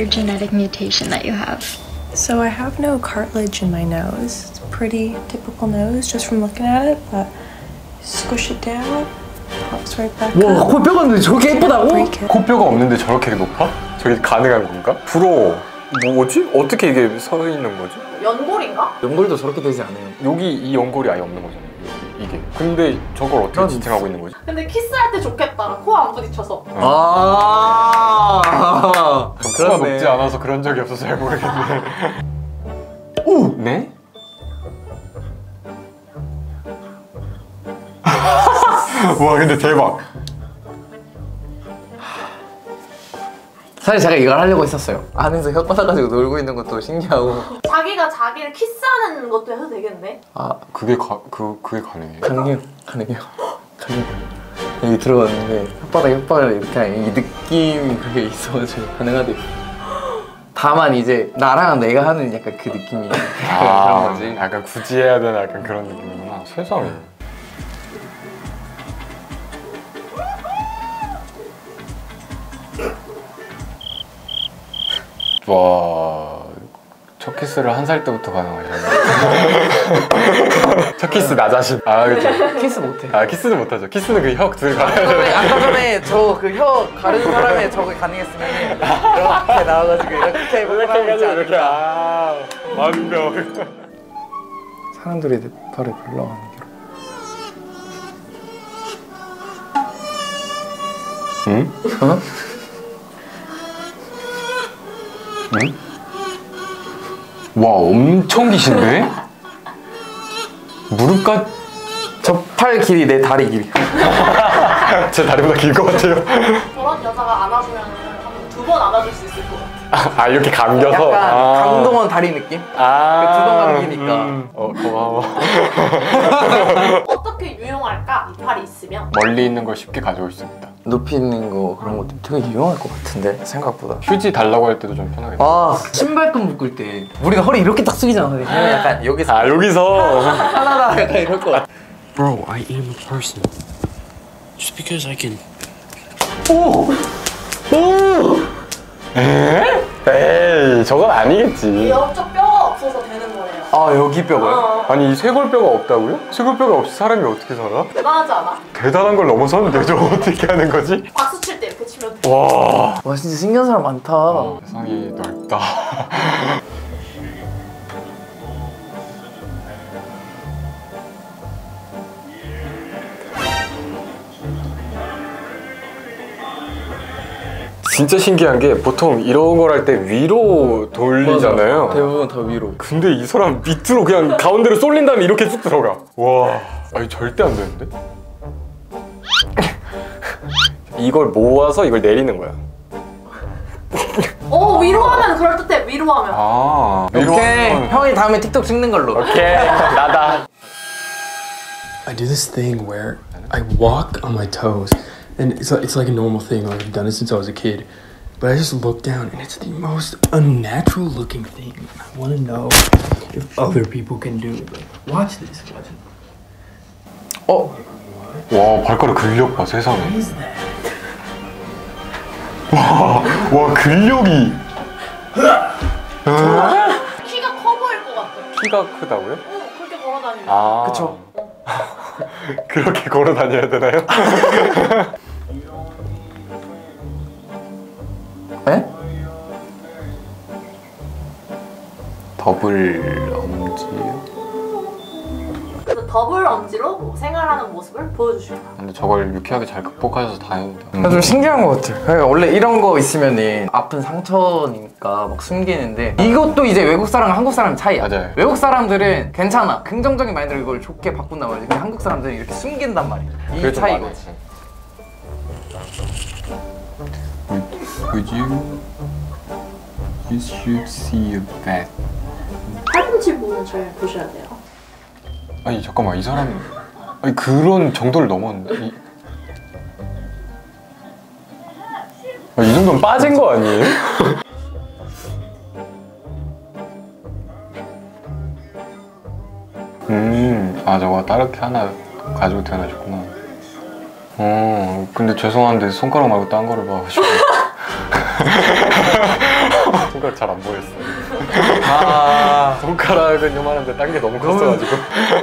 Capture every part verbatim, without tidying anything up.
weird genetic mutation that you have? So I have no cartilage in my nose. It's a pretty typical nose just from looking at it, but squish it down, pops right back 와, up. 코뼈가 근데 저렇게 예쁘다고? Break it. 코뼈가 없는데 저렇게 높아? 저게 가능한 건가? 부러워. 뭐지? 어떻게 이게 서 있는 거지? 연골인가? 연골도 저렇게 되지 않아요. 여기 이 연골이 아예 없는 거잖아. 이게. 근데 저걸 어떻게 지탱하고 있는 거지? 근데 키스할 때 좋겠다. 코 안 부딪혀서. 아. 코가 높지 않아서 그런 적이 없어서 잘 모르겠네. 오! 네? 와 근데 대박. 사실 제가 이걸 하려고 했었어요. 안에서 혀 꺼내가지고 놀고 있는 것도 신기하고. 자기가 자기를 키스하는 것도 해도 되겠네? 아, 그게 가, 그, 그게 가능해. 가능해요. 가능해요. 가능해요. 여기 들어갔는데 혓바닥에 혓바닥을 이렇게 하는 이 느낌이 그게 있어가지고 가능하대요. 다만 이제 나랑 내가 하는 약간 그 느낌이 아, 그런 거지. 약간 굳이 해야 되는 약간 그런 느낌이구나. 세상에. 와, 첫 키스를 한 살 때부터 가능하셨네. 첫 키스 나 자신. 아, 그쵸. 키스 못해. 아, 키스는 못하죠. 키스는 그 혀 둘 아까 가려야 전에, 아까 전에 저 그 혀 가르는 사람의 저거 가능했으면 이렇게 나와가지고 이렇게 해보고 하고 있지 않을까. 아, 완벽. 사람들이 내 팔에 불러가는 게. 응? 어? 응? 와, 엄청 기신데? 무릎까 저 팔 길이 내 다리 길이. 제 다리보다 길 것 같아요. 저런 여자가 안아주면 두 번 안아줄 수 있을 것 같아. 아, 이렇게 감겨서. 약간 아. 강동원 다리 느낌? 아, 그 두번 감기니까. 음. 어, 고마워. 어떻게 유용할까? 이 팔이 있으면. 멀리 있는 걸 쉽게 가져올 수 있다. 높이 있는 거 그런 것도 되게 유용할 것 같은데 생각보다. 휴지 달라고 할 때도 좀 편하겠다. 아, 신발끈 묶을 때 우리가 허리 이렇게 딱 숙이잖아. 그냥 약간 여기서 아, 여기서. 하나다 약간 이럴 것 같아. Bro, I am a person. Just because I can. 오! 오! 에? 에이, 저건 아니겠지. 옆쪽 뼈가 없어서 되는 거래요. 아, 여기 뼈가요? 어, 아니, 이 쇄골뼈가 없다고요? 쇄골뼈가 없이 사람이 어떻게 살아? 대단하지 않아? 대단한 걸 넘어섰는데 저 어떻게 하는 거지? 박수 칠 때 이렇게 치면 돼. 와. 와, 진짜 신기한 사람 많다. 세상이 넓다. 진짜 신기한 게 보통 이런 걸 할 때 위로 돌리잖아요. 맞아. 대부분 다 위로. 근데 이 사람 밑으로 그냥 가운데로 쏠린 다음에 이렇게 쑥 들어가. 와, 아니 절대 안 되는데? 이걸 모아서 이걸 내리는 거야. 오, 위로 하면 그럴듯해. 위로 하면. 아, 위로 오케이. 하면- 형이 다음에 틱톡 찍는 걸로. 오케이, 나다. I do this thing where I walk on my toes, and it's like, it's like a normal thing. Like I've done it since I was a kid. But I just look down, and it's the most unnatural looking thing. I want to know if other people can do it. Like, watch this. Watch it. 어? 와, 발가락 근력 봐, 세상에. What is that? 와, 와 근력이. 키가 커 보일 것 같아. 키가 크다고요? 어, 그렇게 걸어다니면. 아, 그쵸. 그렇게 걸어 다녀야 되나요? 에? 더블 엄지요? 그래서 더블 엄지로 뭐 생활하는 모습을 보여주십니다. 근데 저걸 유쾌하게 잘 극복하셔서 다행이다. 나 좀 신기한 것 같아. 그러니까 원래 이런 거 있으면은 아픈 상처니까 막 숨기는데 이것도 이제 외국 사람과 한국 사람 차이야. 맞아요. 외국 사람들은 괜찮아. 긍정적인 마인드로 이걸 좋게 바꾼단 말이야. 근데 한국 사람들은 이렇게 숨긴단 말이야. 이 그게 좀 차이거지. Would you? You should see a bat. 팔꿈치 부분 잘 보셔야 돼요. 아니 잠깐만 이 사람 아니 그런 정도를 넘었는데 이, 아, 이 정도면 빠진 거 아니에요? 음, 아 저거 따르게 하나 가지고 태어나셨구나. 어, 근데 죄송한데 손가락 말고 딴 거를 봐가지고 손가락 잘 안 보였어요. 아, 손가락은 요만한데 딴 게 너무 컸어가지고.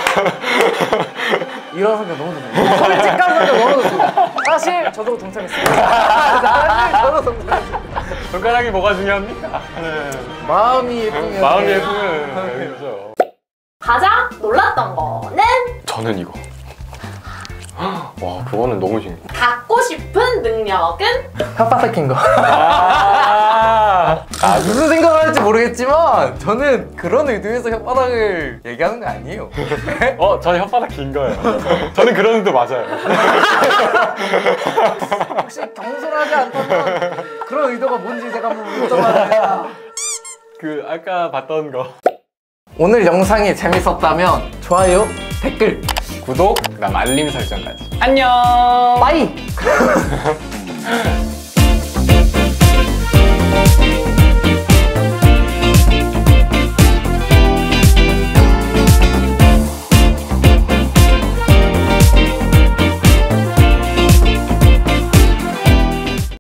이런 성격 너무 좋아. 솔직한 성격 너무 좋아. 사실 저도 동참했습니다. 사실 저도 동참했습니다. 손가락이 뭐가 중요합니까? 네. 마음이 예쁘면 마음이 예쁘면 여기죠. 가장 놀랐던 거는 저는 이거. 와, 그거는 너무 신기해. 갖고 싶은 능력은 혓바닥 낀 거. 아, 아, 무슨 생각을 할지 모르겠지만 저는 그런 의도에서 혓바닥을 얘기하는 거 아니에요. 어, 저는 혓바닥 긴 거예요. 저는 그런 의도 맞아요. 혹시 겸손하지 않다면 그런 의도가 뭔지 제가 한번 여쭤봐요. 그 아까 봤던 거. 오늘 영상이 재밌었다면 좋아요, 댓글, 구독, 그다음 알림 설정까지. 안녕. 빠이!